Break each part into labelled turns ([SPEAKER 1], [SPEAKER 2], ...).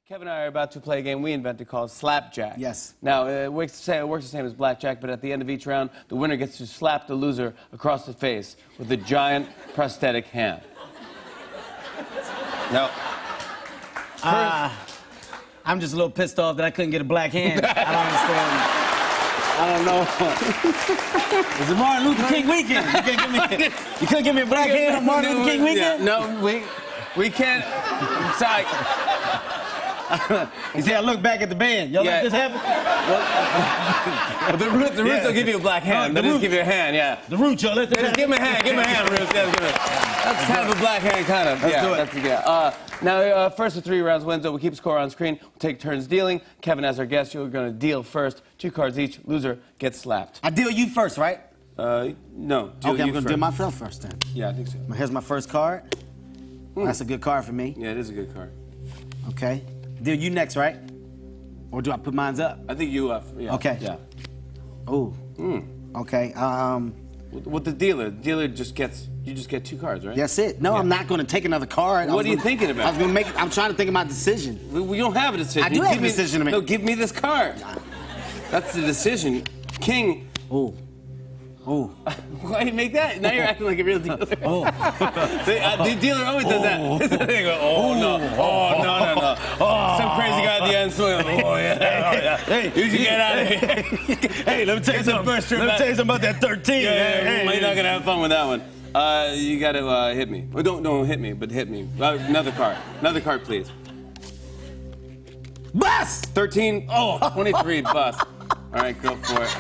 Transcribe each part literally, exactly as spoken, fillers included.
[SPEAKER 1] Kevin and I are about to play a game we invented called Slapjack.
[SPEAKER 2] Yes.
[SPEAKER 1] Now, it works, the same, it works the same as Blackjack, but at the end of each round, the winner gets to slap the loser across the face with a giant prosthetic hand. Now,
[SPEAKER 2] uh, I'm just a little pissed off that I couldn't get a black hand. I don't understand. I don't know. It's a Martin Luther King weekend. You couldn't give me, you couldn't give me a black hand on Martin Luther King weekend?
[SPEAKER 1] Yeah, no, we, we can't. Sorry.
[SPEAKER 2] You see, I look back at the band. Y'all
[SPEAKER 1] Yeah.
[SPEAKER 2] let this happen?
[SPEAKER 1] Well, the Roots, the Roots
[SPEAKER 2] Yeah.
[SPEAKER 1] will give you a black hand.
[SPEAKER 2] No,
[SPEAKER 1] They'll
[SPEAKER 2] the
[SPEAKER 1] just give you a hand, yeah.
[SPEAKER 2] The Roots, y'all let this
[SPEAKER 1] Just
[SPEAKER 2] happen?
[SPEAKER 1] give him a hand, give him a hand, Roots. Yeah, give him a That's kind of a black hand, kind of.
[SPEAKER 2] Let's
[SPEAKER 1] yeah,
[SPEAKER 2] do it.
[SPEAKER 1] That's, yeah. Uh, now, uh, first of three rounds wins, so we keep score on screen. We'll take turns dealing. Kevin, as our guest, you're going to deal first. Two cards each. Loser gets slapped.
[SPEAKER 2] I deal you first, right?
[SPEAKER 1] Uh, no. Deal
[SPEAKER 2] okay, I'm
[SPEAKER 1] you
[SPEAKER 2] going to
[SPEAKER 1] first.
[SPEAKER 2] deal myself first then.
[SPEAKER 1] Yeah, I think so.
[SPEAKER 2] Here's my first card.
[SPEAKER 1] Mm.
[SPEAKER 2] That's a good card for me.
[SPEAKER 1] Yeah, it is a good card.
[SPEAKER 2] Okay. Deal you next, right? Or do I put mines up?
[SPEAKER 1] I think you have. Yeah.
[SPEAKER 2] Okay.
[SPEAKER 1] Yeah.
[SPEAKER 2] Ooh.
[SPEAKER 1] Mm.
[SPEAKER 2] Okay. Um.
[SPEAKER 1] With, with the dealer, the dealer just gets, you just get two cards, right?
[SPEAKER 2] That's it. No,
[SPEAKER 1] Yeah.
[SPEAKER 2] I'm not going to take another card.
[SPEAKER 1] What are you
[SPEAKER 2] gonna,
[SPEAKER 1] thinking about?
[SPEAKER 2] I was going to make. I'm trying to think of my decision.
[SPEAKER 1] We, we don't have a decision.
[SPEAKER 2] I do
[SPEAKER 1] You
[SPEAKER 2] have
[SPEAKER 1] give
[SPEAKER 2] a
[SPEAKER 1] me-
[SPEAKER 2] decision to make.
[SPEAKER 1] No, give me this card. That's the decision. King.
[SPEAKER 2] Ooh. Ooh.
[SPEAKER 1] Why do you make that? Now you're acting like a real dealer.
[SPEAKER 2] Oh.
[SPEAKER 1] the, uh, the dealer always does that. They go, oh, no. Oh, no, no, no. Oh. Some crazy guy at the end. So, oh, yeah. Oh, yeah. Hey, you should get out of here.
[SPEAKER 2] Hey, let me tell you something. Let me tell you something about that thirteen.
[SPEAKER 1] Yeah, yeah,
[SPEAKER 2] Hey,
[SPEAKER 1] you're not going to have fun with that one. Uh, you got to uh, hit me. Well, don't, don't hit me, but hit me. Uh, another card. Another card, please.
[SPEAKER 2] Bus!
[SPEAKER 1] thirteen. Oh, twenty-three. Bus. All right, go for it.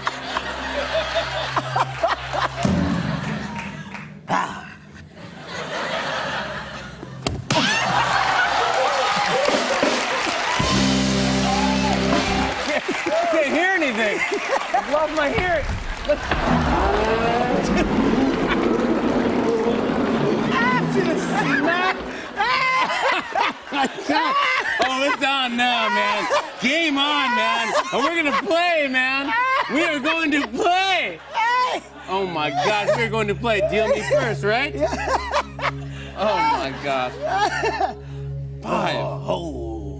[SPEAKER 1] I can't hear anything. I've lost my hearing. Oh, it's on now, man. Game on, man. And we're gonna play, man. We are going to play. Oh my gosh, we're going to play. Deal me first, right? Oh my gosh. Five.
[SPEAKER 2] Oh.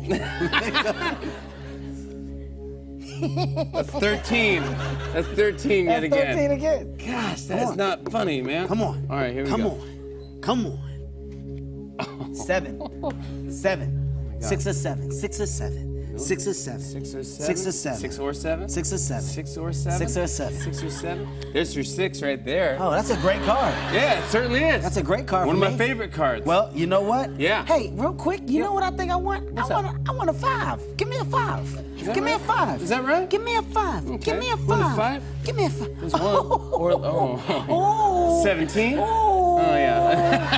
[SPEAKER 1] That's thirteen. That's thirteen yet
[SPEAKER 2] That's
[SPEAKER 1] again.
[SPEAKER 2] thirteen again.
[SPEAKER 1] Gosh, that's not funny, man.
[SPEAKER 2] Come on.
[SPEAKER 1] All right, here we
[SPEAKER 2] Come
[SPEAKER 1] go.
[SPEAKER 2] on. Come on. Seven. Seven. Six or seven. Six or seven. Six or seven.
[SPEAKER 1] Six or seven.
[SPEAKER 2] Six or seven.
[SPEAKER 1] Six or seven.
[SPEAKER 2] Six or seven.
[SPEAKER 1] Six or seven.
[SPEAKER 2] Six or seven.
[SPEAKER 1] Six or seven. There's your six right there.
[SPEAKER 2] Oh, that's a great card.
[SPEAKER 1] Yeah, it certainly is.
[SPEAKER 2] That's a great card
[SPEAKER 1] One
[SPEAKER 2] for
[SPEAKER 1] of
[SPEAKER 2] me.
[SPEAKER 1] my favorite cards.
[SPEAKER 2] Well, you know what?
[SPEAKER 1] Yeah.
[SPEAKER 2] Hey, real quick, you know what I think I want?
[SPEAKER 1] What's
[SPEAKER 2] I
[SPEAKER 1] that?
[SPEAKER 2] want a, I want a five. Give me a five.
[SPEAKER 1] that
[SPEAKER 2] Give me a
[SPEAKER 1] right?
[SPEAKER 2] five.
[SPEAKER 1] Is that right?
[SPEAKER 2] Give me a five.
[SPEAKER 1] Okay.
[SPEAKER 2] Give me a
[SPEAKER 1] You want a
[SPEAKER 2] five.
[SPEAKER 1] five?
[SPEAKER 2] Give me a five.
[SPEAKER 1] There's one. Or, oh.
[SPEAKER 2] Oh.
[SPEAKER 1] seventeen?
[SPEAKER 2] Oh.
[SPEAKER 1] Oh, yeah.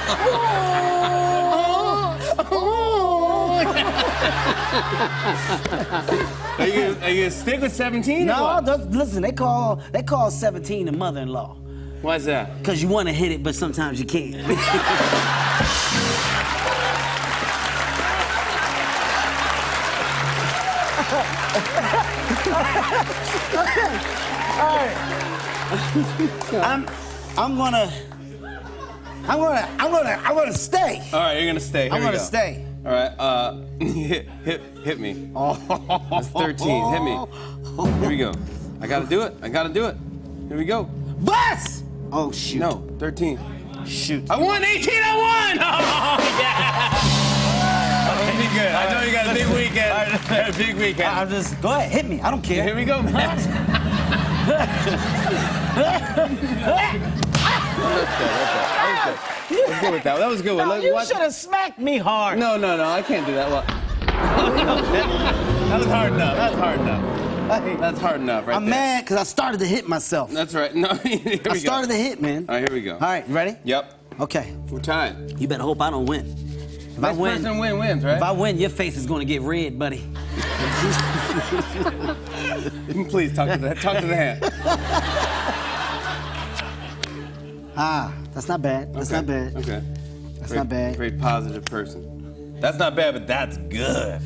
[SPEAKER 1] Are you, gonna, are you gonna stick with seventeen?
[SPEAKER 2] No, those- listen, they call they call seventeen a mother-in-law.
[SPEAKER 1] Why's that?
[SPEAKER 2] Because you want to hit it, but sometimes you can't. All right. I'm I'm gonna I'm gonna I'm gonna I'm gonna stay.
[SPEAKER 1] All right, you're gonna stay. Here
[SPEAKER 2] I'm
[SPEAKER 1] we
[SPEAKER 2] gonna
[SPEAKER 1] go.
[SPEAKER 2] stay.
[SPEAKER 1] All right, uh, hit, hit, hit me. That's thirteen. Hit me. Here we go. I gotta do it. I gotta do it. Here we go.
[SPEAKER 2] Bus! Oh shoot.
[SPEAKER 1] No, thirteen.
[SPEAKER 2] Shoot.
[SPEAKER 1] I won eighteen. I won. Oh yeah. Pretty good. I know you got a big weekend. A big weekend.
[SPEAKER 2] I'm just go ahead, hit me. I don't care.
[SPEAKER 1] Here we go, man. Let's go with that. That was a good one.
[SPEAKER 2] No,
[SPEAKER 1] Look,
[SPEAKER 2] you
[SPEAKER 1] watch-
[SPEAKER 2] should have smacked me hard.
[SPEAKER 1] No, no, no. I can't do that. Well, that was hard enough. That's hard enough. That's hard enough, right
[SPEAKER 2] I'm
[SPEAKER 1] there.
[SPEAKER 2] mad because I started to hit myself.
[SPEAKER 1] That's right. No, here we
[SPEAKER 2] I started
[SPEAKER 1] go.
[SPEAKER 2] to hit, man.
[SPEAKER 1] All right, here we go.
[SPEAKER 2] All right, you ready?
[SPEAKER 1] Yep.
[SPEAKER 2] Okay.
[SPEAKER 1] We're tied.
[SPEAKER 2] You better hope I don't win. If I
[SPEAKER 1] Best
[SPEAKER 2] win,
[SPEAKER 1] person win wins, right?
[SPEAKER 2] if I win, your face is going to get red, buddy.
[SPEAKER 1] Please talk to the talk to the hand.
[SPEAKER 2] Ah, that's not bad. That's
[SPEAKER 1] Okay.
[SPEAKER 2] not bad.
[SPEAKER 1] Okay.
[SPEAKER 2] That's
[SPEAKER 1] Very-
[SPEAKER 2] not bad.
[SPEAKER 1] Very positive person. That's not bad, but that's good.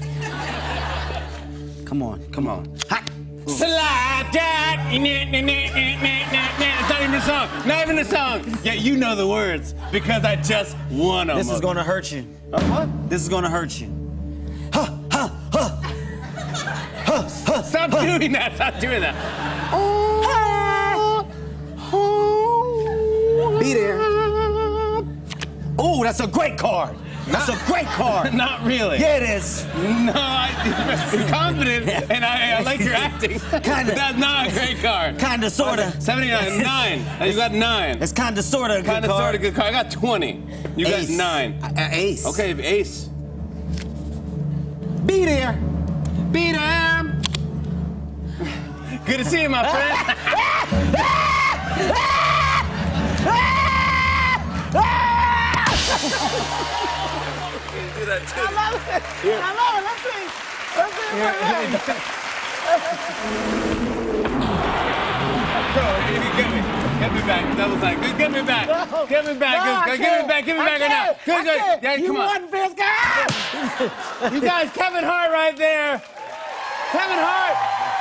[SPEAKER 2] Come on, come on. Ha!
[SPEAKER 1] Slide that. It's not even a song. Not even a song. Yeah, you know the words because I just won them.
[SPEAKER 2] This is going to hurt you.
[SPEAKER 1] Uh, what?
[SPEAKER 2] This is going to hurt you. Ha, ha,
[SPEAKER 1] Stop doing that. Stop doing that.
[SPEAKER 2] Be there. Oh, that's a great card. That's a great card.
[SPEAKER 1] Not really.
[SPEAKER 2] Yeah, it is.
[SPEAKER 1] No, I, you're confident, and I, I like your acting.
[SPEAKER 2] Kinda.
[SPEAKER 1] That's not a great card.
[SPEAKER 2] Kinda, sorta.
[SPEAKER 1] seventy-nine, nine. You got nine.
[SPEAKER 2] It's kinda, sorta a good
[SPEAKER 1] Kinda,
[SPEAKER 2] card.
[SPEAKER 1] sorta good card. I got twenty. You
[SPEAKER 2] Ace.
[SPEAKER 1] got nine.
[SPEAKER 2] Uh, ace.
[SPEAKER 1] Okay, ace.
[SPEAKER 2] Be there.
[SPEAKER 1] Be there. Good to see you, my friend. Do that too.
[SPEAKER 3] I love it.
[SPEAKER 1] Here.
[SPEAKER 3] I love it. Let's see. Let's see.
[SPEAKER 1] Here,
[SPEAKER 3] Let's see.
[SPEAKER 1] Bro, you can get me. Get me back. Double side. Good, get me back.
[SPEAKER 3] No.
[SPEAKER 1] Get me back.
[SPEAKER 3] No,
[SPEAKER 1] Good,
[SPEAKER 3] I
[SPEAKER 1] good. Get me
[SPEAKER 3] can't.
[SPEAKER 1] back. Get me
[SPEAKER 3] I
[SPEAKER 1] back right now.
[SPEAKER 3] can't.
[SPEAKER 1] Good,
[SPEAKER 3] I
[SPEAKER 1] good.
[SPEAKER 3] can't.
[SPEAKER 1] Yeah,
[SPEAKER 3] You
[SPEAKER 1] come on.
[SPEAKER 3] won, Vince. Go.
[SPEAKER 1] You guys, Kevin Hart right there. Kevin Hart.